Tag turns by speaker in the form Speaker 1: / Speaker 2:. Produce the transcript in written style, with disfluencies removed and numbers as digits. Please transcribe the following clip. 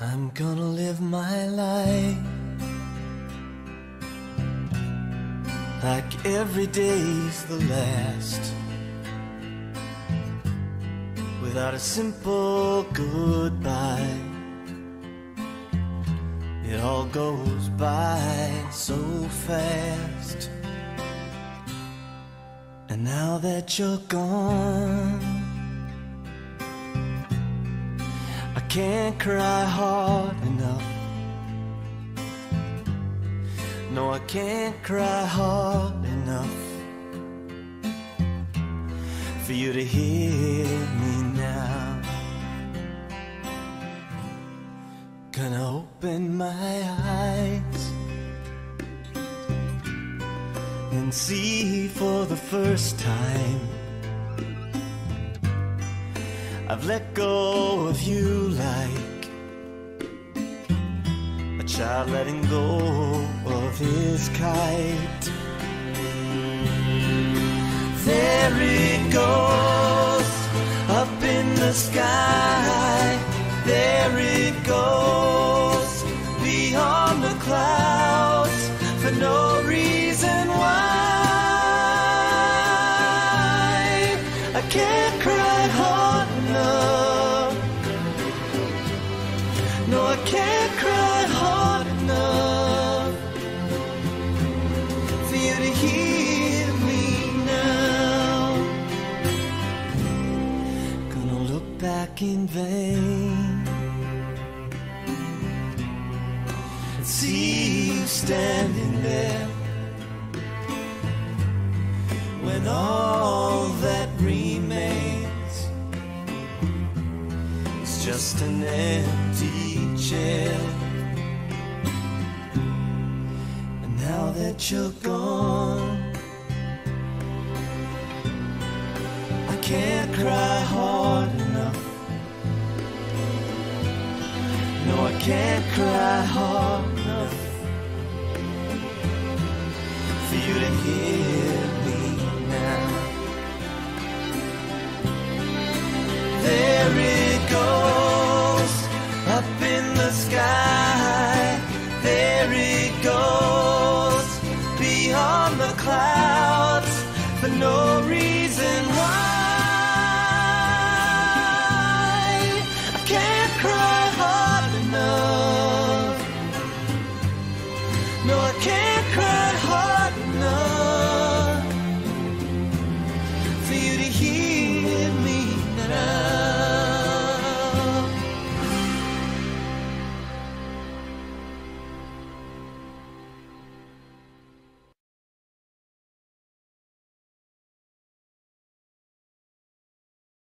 Speaker 1: I'm gonna live my life like every day's the last, without a simple goodbye. It all goes by so fast. And now that you're gone, I can't cry hard enough. No, I can't cry hard enough for you to hear me now. Gonna open my eyes and see for the first time I've let go of you like a child letting go of his kite. There it goes, up in the sky. There it goes, beyond the clouds, for no reason why. I can't cry hard enough. No, I can't cry hard enough for you to hear me now. Gonna look back in vain, see you standing there, when all that remains is just an empty chair. And now that you're gone, I can't cry hard enough. No, I can't cry hard enough for you to hear me now. There it goes, up in the sky. There it goes, beyond the clouds, for no reason why.